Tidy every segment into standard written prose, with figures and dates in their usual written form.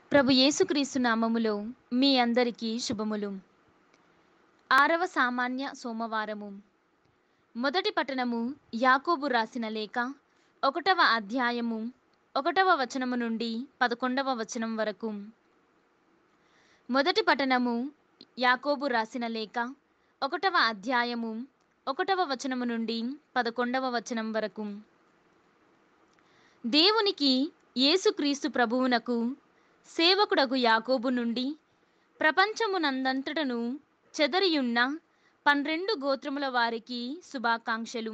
ప్రభు యేసుక్రీస్తు నామములో మీ అందరికీ శుభములు. 6వ సామాన్య సోమవారము. మొదటి పట్టణము యాకోబు రాసిన లేఖ 1వ అధ్యాయము 1వ వచనము నుండి 11వ వచనం వరకు. మొదటి పట్టణము యాకోబు రాసిన లేఖ 1వ అధ్యాయము 1వ వచనము నుండి 11వ వచనం వరకు. దేవునికి యేసుక్రీస్తు ప్రభువునకు సేవకుడగు యాకోబు నుండి ప్రపంచమునందంతటను చెదరియున్న 12 గోత్రముల వారికి శుభాకాంక్షలు.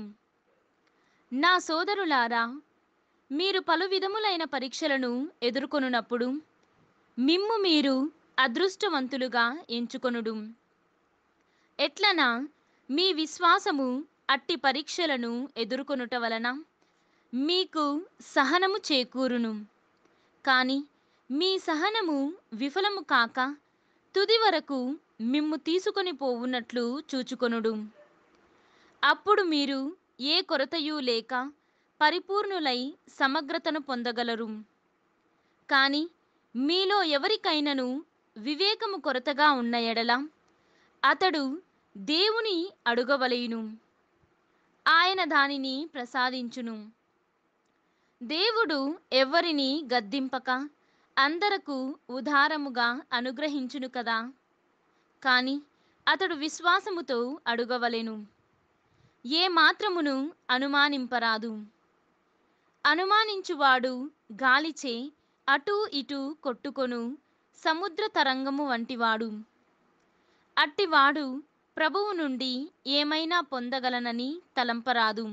నా సోదరులారా, మీరు పలు విధములైన పరీక్షలను ఎదుర్కొనున్నప్పుడు మిమ్ము మీరు అదృష్టవంతులుగా ఎంచుకొనుడు. ఎట్లనా మీ విశ్వాసము అట్టి పరీక్షలను ఎదుర్కొనుట వలన మీకు సహనము చేకూరును. కానీ మీ సహనము విఫలము కాక తుది వరకు మిమ్ము తీసుకొని పోవున్నట్లు చూచుకొనుడు. అప్పుడు మీరు ఏ కొరతయూ లేక పరిపూర్ణులై సమగ్రతను పొందగలరు. కానీ మీలో ఎవరికైనను వివేకము కొరతగా ఉన్న ఎడల అతడు దేవుని అడుగవలెను, ఆయన దానిని ప్రసాదించును. దేవుడు ఎవరిని గద్దింపక అందరకు ఉదారముగా అనుగ్రహించును కదా. కానీ అతడు విశ్వాసముతో అడుగవలెను, ఏ మాత్రమును అనుమానింపరాదు. అనుమానించువాడు గాలిచే అటూ ఇటూ కొట్టుకొను సముద్ర తరంగము వంటివాడు. అట్టివాడు ప్రభువు నుండి ఏమైనా పొందగలనని తలంపరాదు.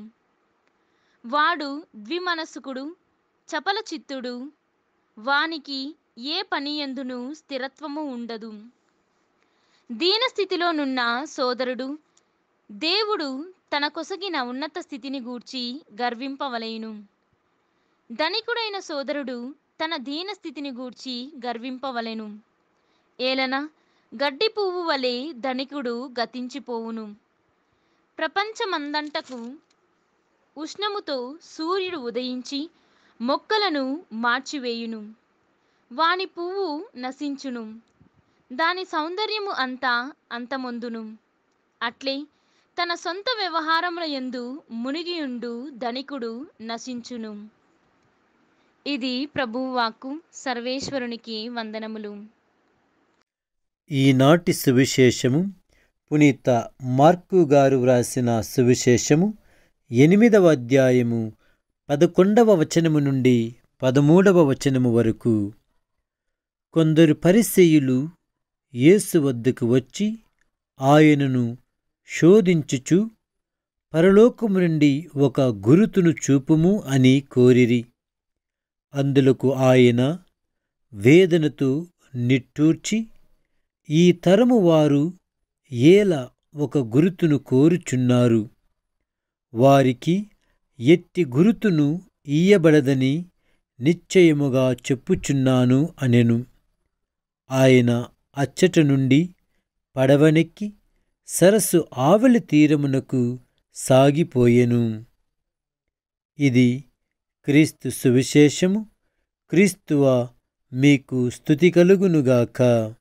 వాడు ద్విమనస్కుడు, చపల చిత్తుడు, వానికి ఏ పనియందును స్థిరత్వము ఉండదు. దీనస్థితిలోనున్న సోదరుడు దేవుడు తన కొసగిన ఉన్నత స్థితిని గూర్చి గర్వింపవలెను. ధనికుడైన సోదరుడు తన దీనస్థితిని గూర్చి గర్వింపవలెను. ఏలన గడ్డి పువ్వు వలె ధనికుడు గతించిపోవును. ప్రపంచమందంటకు ఉష్ణముతో సూర్యుడు ఉదయించి మొక్కలను మార్చివేయును. వాని పువ్వు నశించును, దాని సౌందర్యము అంతా అంతమొందును. అట్లే తన సొంత వ్యవహారముల యందు మునిగియుండు ధనికుడు నశించును. ఇది ప్రభువు వాక్కు. సర్వేశ్వరునికి వందనములు. ఈనాటి సువిశేషము పునీత మార్కు గారు వ్రాసిన సువిశేషము 8వ అధ్యాయము 11వ వచనము నుండి 13వ వచనము వరకు. కొందరు పరిసయ్యులు యేసు వద్దకు వచ్చి ఆయనను శోధించుచు, పరలోకము నుండి ఒక గురుతును చూపుము అని కోరిరి. అందులకు ఆయన వేదనతో నిట్టూర్చి, ఈ తరము వారు ఏల ఒక గురుతును కోరుచున్నారు? వారికి ఎట్టి గురుతును ఇయ్యబడదని నిశ్చయముగా చెప్పుచున్నాను అనెను. ఆయన అచ్చట నుండి పడవనెక్కి సరస్సు ఆవలి తీరమునకు సాగిపోయెను. ఇది క్రీస్తు సువిశేషము. క్రీస్తువా, మీకు స్తుతి కలుగునుగాక.